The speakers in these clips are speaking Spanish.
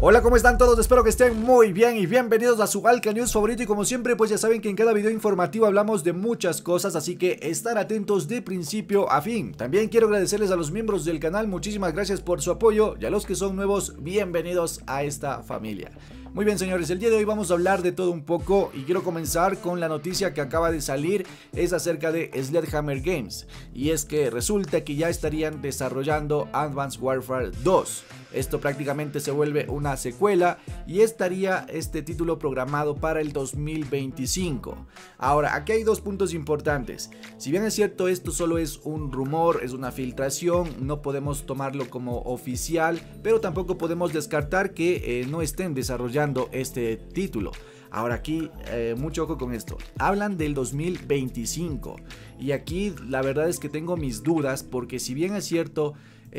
Hola, ¿cómo están todos? Espero que estén muy bien y bienvenidos a su Alca News favorito. Y como siempre, pues ya saben que en cada video informativo hablamos de muchas cosas, así que estar atentos de principio a fin. También quiero agradecerles a los miembros del canal, muchísimas gracias por su apoyo, y a los que son nuevos, bienvenidos a esta familia. Muy bien, señores, el día de hoy vamos a hablar de todo un poco y quiero comenzar con la noticia que acaba de salir. Es acerca de Sledgehammer Games, y es que resulta que ya estarían desarrollando Advanced Warfare 2. Esto prácticamente se vuelve una secuela y estaría este título programado para el 2025. Ahora, aquí hay dos puntos importantes. Si bien es cierto, esto solo es un rumor, es una filtración, no podemos tomarlo como oficial, pero tampoco podemos descartar que no estén desarrollando este título. Ahora aquí, mucho ojo con esto. Hablan del 2025 y aquí la verdad es que tengo mis dudas, porque si bien es cierto,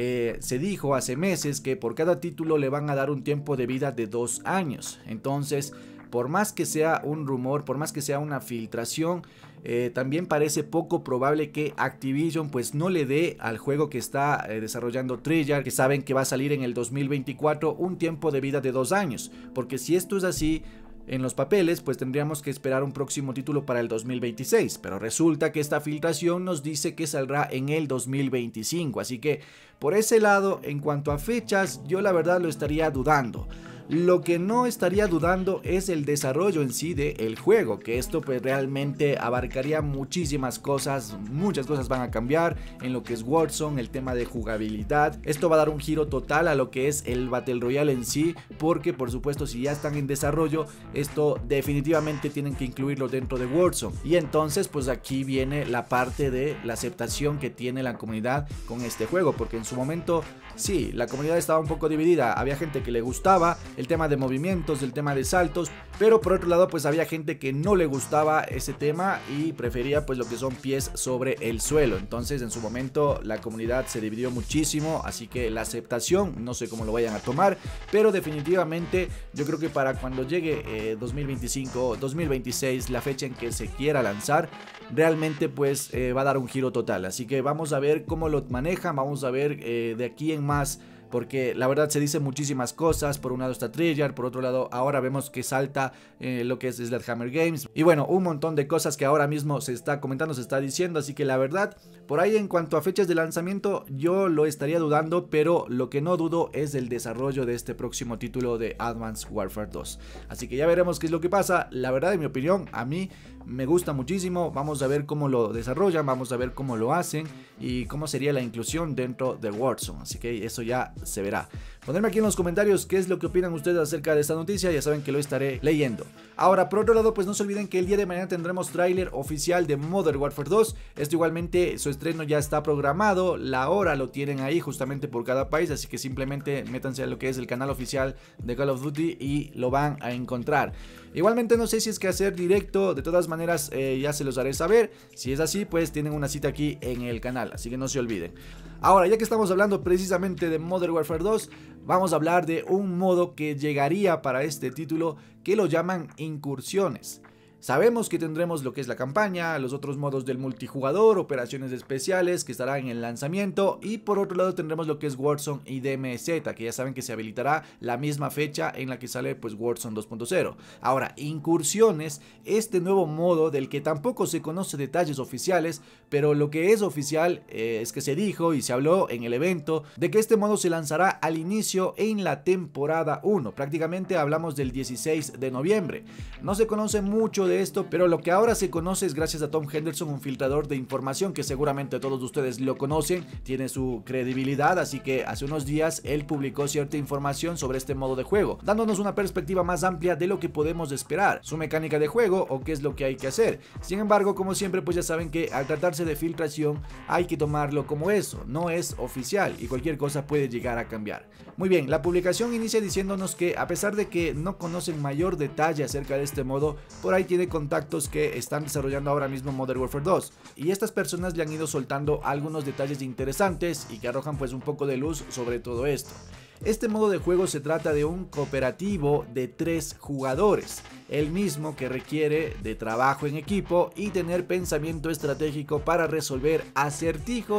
se dijo hace meses que por cada título le van a dar un tiempo de vida de 2 años. Entonces, por más que sea un rumor, por más que sea una filtración, también parece poco probable que Activision pues no le dé al juego que está desarrollando Treyarch, que saben que va a salir en el 2024, un tiempo de vida de 2 años. Porque si esto es así, en los papeles pues tendríamos que esperar un próximo título para el 2026, pero resulta que esta filtración nos dice que saldrá en el 2025, así que por ese lado, en cuanto a fechas, yo la verdad lo estaría dudando. Lo que no estaría dudando es el desarrollo en sí del juego, que esto pues realmente abarcaría muchísimas cosas, muchas cosas van a cambiar en lo que es Warzone, el tema de jugabilidad. Esto va a dar un giro total a lo que es el Battle Royale en sí, porque por supuesto si ya están en desarrollo, esto definitivamente tienen que incluirlo dentro de Warzone. Y entonces pues aquí viene la parte de la aceptación que tiene la comunidad con este juego, porque en su momento sí, la comunidad estaba un poco dividida, había gente que le gustaba el tema de movimientos, el tema de saltos, pero por otro lado pues había gente que no le gustaba ese tema y prefería pues lo que son pies sobre el suelo. Entonces en su momento la comunidad se dividió muchísimo, así que la aceptación no sé cómo lo vayan a tomar, pero definitivamente yo creo que para cuando llegue 2025, 2026, la fecha en que se quiera lanzar, realmente pues va a dar un giro total. Así que vamos a ver cómo lo manejan, vamos a ver de aquí en más, porque la verdad se dicen muchísimas cosas. Por un lado está Treyarch, por otro lado ahora vemos que salta lo que es Sledgehammer Games, y bueno, un montón de cosas que ahora mismo se está comentando, se está diciendo. Así que la verdad, por ahí en cuanto a fechas de lanzamiento yo lo estaría dudando, pero lo que no dudo es el desarrollo de este próximo título de Advanced Warfare 2. Así que ya veremos qué es lo que pasa. La verdad, en mi opinión, a mí me gusta muchísimo. Vamos a ver cómo lo desarrollan, vamos a ver cómo lo hacen y cómo sería la inclusión dentro de Warzone. Así que eso ya se verá. Ponerme aquí en los comentarios qué es lo que opinan ustedes acerca de esta noticia, ya saben que lo estaré leyendo. Ahora, por otro lado, pues no se olviden que el día de mañana tendremos tráiler oficial de Modern Warfare 2. Esto igualmente, su estreno ya está programado, la hora lo tienen ahí justamente por cada país, así que simplemente métanse a lo que es el canal oficial de Call of Duty y lo van a encontrar. Igualmente no sé si es que hacer directo, de todas maneras ya se los haré saber. Si es así, pues tienen una cita aquí en el canal, así que no se olviden. Ahora, ya que estamos hablando precisamente de Modern Warfare 2, vamos a hablar de un modo que llegaría para este título, que lo llaman incursiones. Sabemos que tendremos lo que es la campaña, los otros modos del multijugador, operaciones especiales que estará en el lanzamiento, y por otro lado tendremos lo que es Warzone y DMZ, que ya saben que se habilitará la misma fecha en la que sale pues Warzone 2.0. Ahora, incursiones, este nuevo modo del que tampoco se conoce detalles oficiales, pero lo que es oficial es que se dijo y se habló en el evento de que este modo se lanzará al inicio en la temporada 1, prácticamente hablamos del 16 de noviembre. No se conoce mucho de esto, pero lo que ahora se conoce es gracias a Tom Henderson, un filtrador de información que seguramente todos ustedes lo conocen, tiene su credibilidad, así que hace unos días él publicó cierta información sobre este modo de juego, dándonos una perspectiva más amplia de lo que podemos esperar, su mecánica de juego o qué es lo que hay que hacer. Sin embargo, como siempre, pues ya saben que al tratarse de filtración hay que tomarlo como eso, no es oficial y cualquier cosa puede llegar a cambiar. Muy bien, la publicación inicia diciéndonos que a pesar de que no conocen mayor detalle acerca de este modo, por ahí tiene contactos que están desarrollando ahora mismo Modern Warfare 2, y estas personas le han ido soltando algunos detalles interesantes y que arrojan pues un poco de luz sobre todo esto. Este modo de juego se trata de un cooperativo de 3 jugadores, el mismo que requiere de trabajo en equipo y tener pensamiento estratégico para resolver acertijos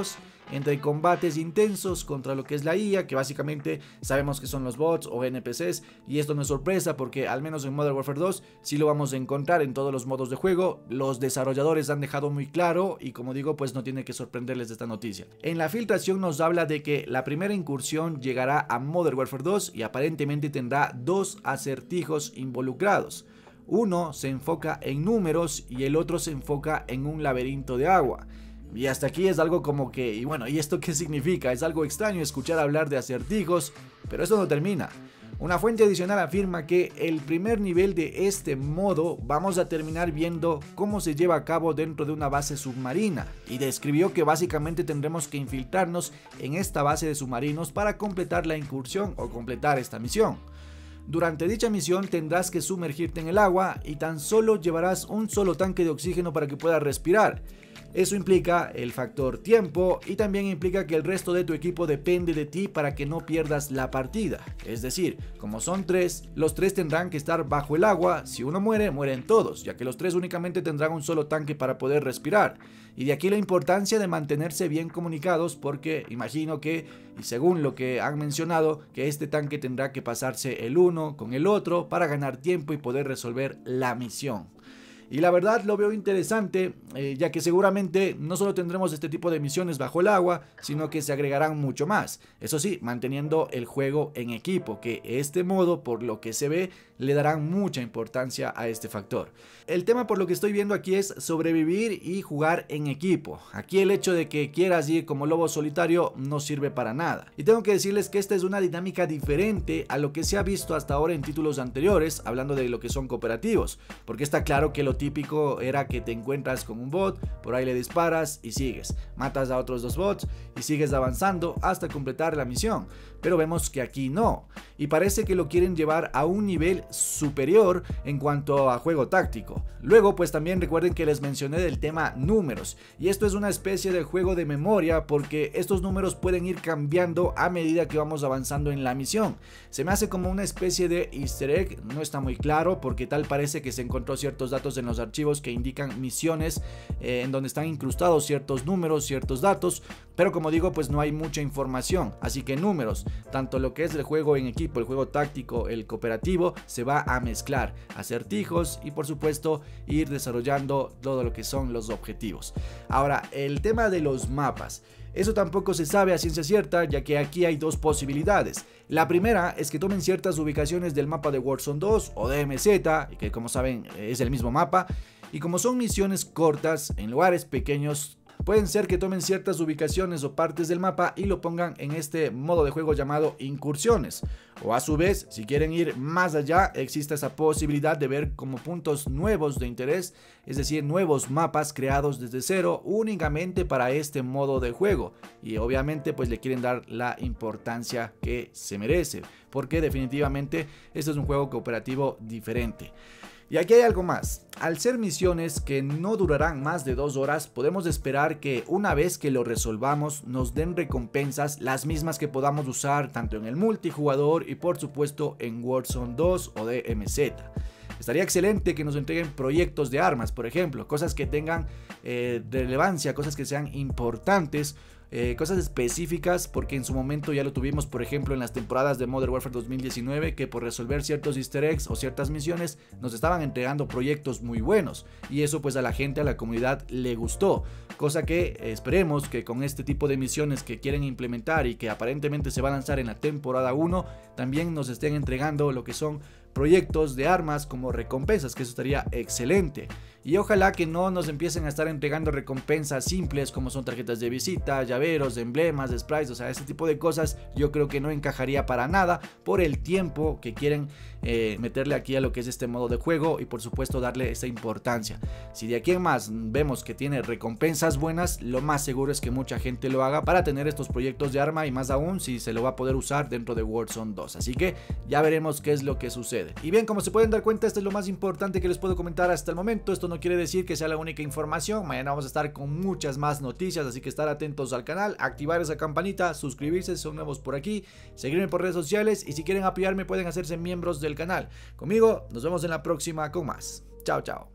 entre combates intensos contra lo que es la IA, que básicamente sabemos que son los bots o NPCs, y esto no es sorpresa porque al menos en Modern Warfare 2 sí lo vamos a encontrar en todos los modos de juego. Los desarrolladores han dejado muy claro y como digo pues no tiene que sorprenderles esta noticia. En la filtración nos habla de que la primera incursión llegará a Modern Warfare 2 y aparentemente tendrá dos acertijos involucrados. Uno se enfoca en números y el otro se enfoca en un laberinto de agua. Y hasta aquí es algo como que, y bueno, ¿y esto qué significa? Es algo extraño escuchar hablar de acertijos, pero esto no termina. Una fuente adicional afirma que el primer nivel de este modo vamos a terminar viendo cómo se lleva a cabo dentro de una base submarina, y describió que básicamente tendremos que infiltrarnos en esta base de submarinos para completar la incursión o completar esta misión. Durante dicha misión tendrás que sumergirte en el agua y tan solo llevarás un solo tanque de oxígeno para que puedas respirar. Eso implica el factor tiempo y también implica que el resto de tu equipo depende de ti para que no pierdas la partida. Es decir, como son tres, los tres tendrán que estar bajo el agua. Si uno muere, mueren todos, ya que los tres únicamente tendrán un solo tanque para poder respirar. Y de aquí la importancia de mantenerse bien comunicados, porque imagino que, y según lo que han mencionado, que este tanque tendrá que pasarse el uno con el otro para ganar tiempo y poder resolver la misión. Y la verdad lo veo interesante, ya que seguramente no solo tendremos este tipo de misiones bajo el agua, sino que se agregarán mucho más. Eso sí, manteniendo el juego en equipo, que este modo, por lo que se ve, le darán mucha importancia a este factor. El tema por lo que estoy viendo aquí es sobrevivir y jugar en equipo. Aquí el hecho de que quieras ir como lobo solitario no sirve para nada. Y tengo que decirles que esta es una dinámica diferente a lo que se ha visto hasta ahora en títulos anteriores, hablando de lo que son cooperativos, porque está claro que lo típico era que te encuentras con un bot, por ahí le disparas y sigues, matas a otros dos bots y sigues avanzando hasta completar la misión. Pero vemos que aquí no, y parece que lo quieren llevar a un nivel superior en cuanto a juego táctico. Luego pues también recuerden que les mencioné del tema números, y esto es una especie de juego de memoria porque estos números pueden ir cambiando a medida que vamos avanzando en la misión. Se me hace como una especie de easter egg, no está muy claro porque tal parece que se encontró ciertos datos en los archivos que indican misiones en donde están incrustados ciertos números, ciertos datos, pero como digo pues no hay mucha información, así que números, tanto lo que es el juego en equipo, el juego táctico, el cooperativo, se va a mezclar, acertijos y por supuesto ir desarrollando todo lo que son los objetivos. Ahora, el tema de los mapas. Eso tampoco se sabe a ciencia cierta, ya que aquí hay dos posibilidades. La primera es que tomen ciertas ubicaciones del mapa de Warzone 2 o de MZ, y que como saben es el mismo mapa, y como son misiones cortas en lugares pequeños, pueden ser que tomen ciertas ubicaciones o partes del mapa y lo pongan en este modo de juego llamado incursiones. O a su vez, si quieren ir más allá, existe esa posibilidad de ver como puntos nuevos de interés, es decir, nuevos mapas creados desde cero únicamente para este modo de juego. Y obviamente pues le quieren dar la importancia que se merece, porque definitivamente este es un juego cooperativo diferente. Y aquí hay algo más. Al ser misiones que no durarán más de 2 horas, podemos esperar que una vez que lo resolvamos nos den recompensas, las mismas que podamos usar tanto en el multijugador y por supuesto en Warzone 2 o DMZ. Estaría excelente que nos entreguen proyectos de armas, por ejemplo, cosas que tengan relevancia, cosas que sean importantes, cosas específicas, porque en su momento ya lo tuvimos, por ejemplo, en las temporadas de Modern Warfare 2019, que por resolver ciertos easter eggs o ciertas misiones nos estaban entregando proyectos muy buenos, y eso pues a la gente, a la comunidad le gustó, cosa que esperemos que con este tipo de misiones que quieren implementar y que aparentemente se va a lanzar en la temporada 1, también nos estén entregando lo que son proyectos de armas como recompensas, que eso estaría excelente. Y ojalá que no nos empiecen a estar entregando recompensas simples como son tarjetas de visita, llaveros, emblemas, sprites, o sea, ese tipo de cosas yo creo que no encajaría para nada por el tiempo que quieren meterle aquí a lo que es este modo de juego y por supuesto darle esa importancia. Si de aquí en más vemos que tiene recompensas buenas, lo más seguro es que mucha gente lo haga para tener estos proyectos de arma, y más aún si se lo va a poder usar dentro de Warzone 2, así que ya veremos qué es lo que sucede. Y bien, como se pueden dar cuenta, esto es lo más importante que les puedo comentar hasta el momento. Esto no quiere decir que sea la única información, mañana vamos a estar con muchas más noticias, así que estar atentos al canal, activar esa campanita, suscribirse si son nuevos por aquí, seguirme por redes sociales, y si quieren apoyarme pueden hacerse miembros del canal. Conmigo nos vemos en la próxima con más. Chao, chao.